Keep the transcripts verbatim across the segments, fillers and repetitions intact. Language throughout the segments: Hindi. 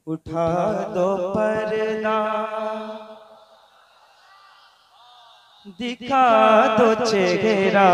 उठा दो पर्दा, दिखा दो चेहरा।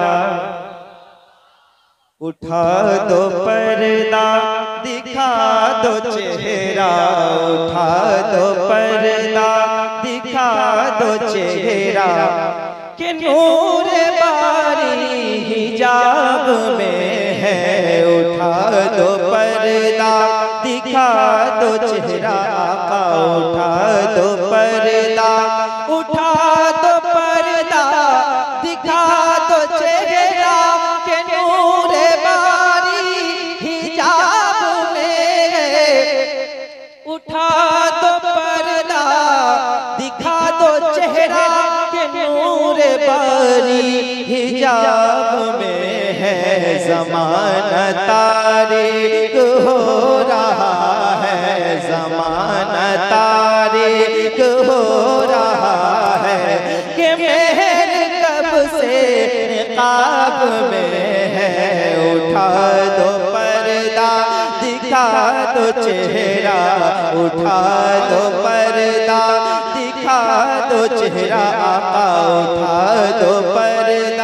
उठा दो पर्दा, दिखा दो चेहरा। उठा दो पर्दा, दिखा दो चेहरा। कि नूर बारी हिजाब में है। उठा दो पर्दा, दिखा दो चेहरा। आका उठा दो पर्दा, उठा दो पर्दा, दिखा दो चेहरा। के नूर बारी हिजाब में है। उठा दो पर्दा, दिखा दो चेहरा। के नूर बारी हिजाब में है। ज़माना तारीक हो रहा है, ज़माना तारीक हो रहा है। कि मेहर कब से निकाब में है। उठा दो पर्दा, दिखा दो चेहरा। उठा दो पर्दा, दिखा दो चेहरा। आका उठा दो पर्दा,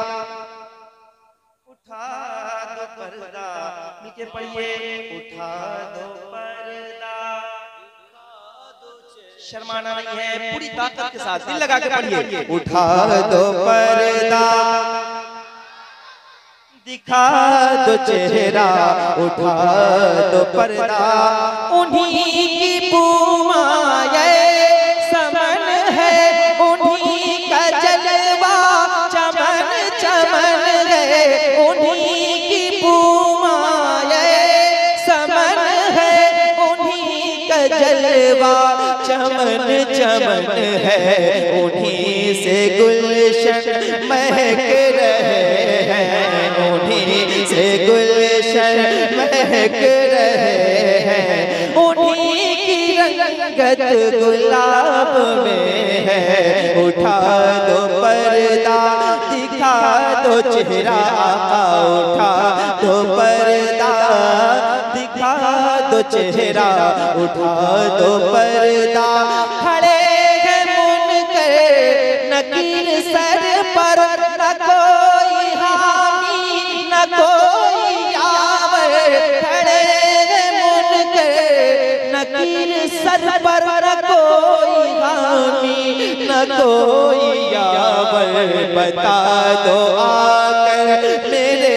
उठा दो पर्दा। नीचे पढ़िए, उठा दो पर्दा। शर्माना नहीं है, पूरी ताकत के साथ दिल लगा के पढ़िए। उठा दो पर्दा, दिखा दो चेहरा। उठा दो पर्दा, उन्हीं की पूमाए समन है। उन्हीं का जलवा चमन चमन है। उन्हीं की पूमाए समन है। उन्हीं का जलवा चमन चमन है। उन्हीं से गुलशन महक रहे हैं। उन्हीं से गुलशन महक रहे हैं। उन्हीं की रंगत गुलाब में है। उठा दो पर्दा, दिखा दो चेहरा। आका उठा दो पर्दा, दिखा दो चेहरा। उठा दो पर्दा, खड़े हैं मुनकर नकीर सर पर। न कोई हामी न कोई यावर। खड़े हैं मुनकर नकीर सर पर। न कोई हामी न कोई यावर। बता दो आकर मेरे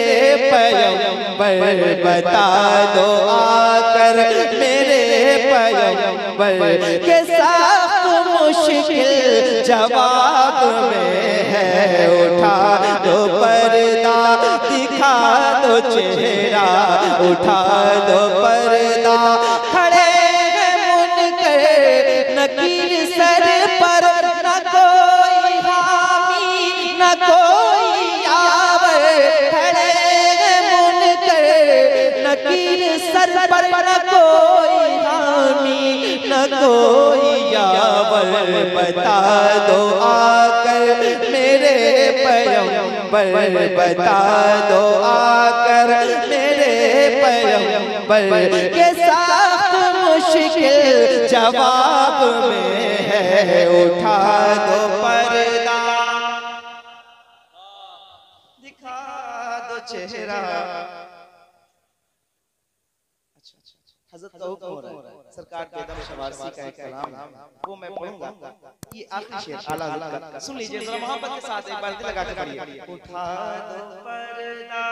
पैगंबर। बता दो आकर मेरे पैगंबर। के सख्त मुश्किल जवाब में है। उठा दो पर्दा, दिखा दो चेहरा। उठा दो पर्दा, खड़े हैं मुनकर नकीर सर पर। न कोई हामी न कोई यावर। खड़े हैं मुनकर नकीर सर पर। न कोई हामी न कोई यावर। बता दो आकर मेरे पैगंबर। बता दो आकर मेरे पैगंबर। के सख्त मुश्किल जवाब में है। उठा दो पर्दा, दिखा दो चेहरा। हज़रत का हुक्म हो रहा है, सरकार के दम शवासी का एक कलाम है, वो मैं पढ़ूंगा। ये आखिरी शेर आला हज़रत का, सुन लीजिए जरा मोहब्बत के साथ एक बार दिल लगा के पढ़िए। उठा दो पर्दा,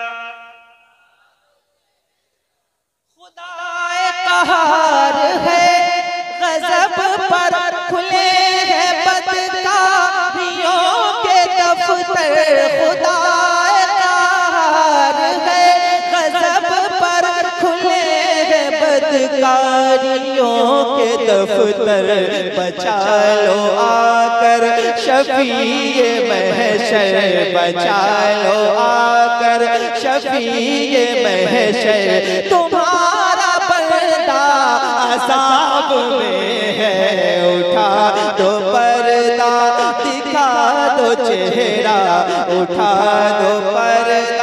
खुदाए कहार है गज़ब पर। खुले हैं बदकारियों के दफ्तर। खुदाए कहार है गज़ब पर। खुले हैं बदकारियों के दफ्तर। बचा लो आकर शफीए महशर। बचा लो आकर शफीए महशर। तुम्हारा पर्दा अज़ाब में है। उठा दो पर्दा, दिखा दो चेहरा। उठा दो पर्दा,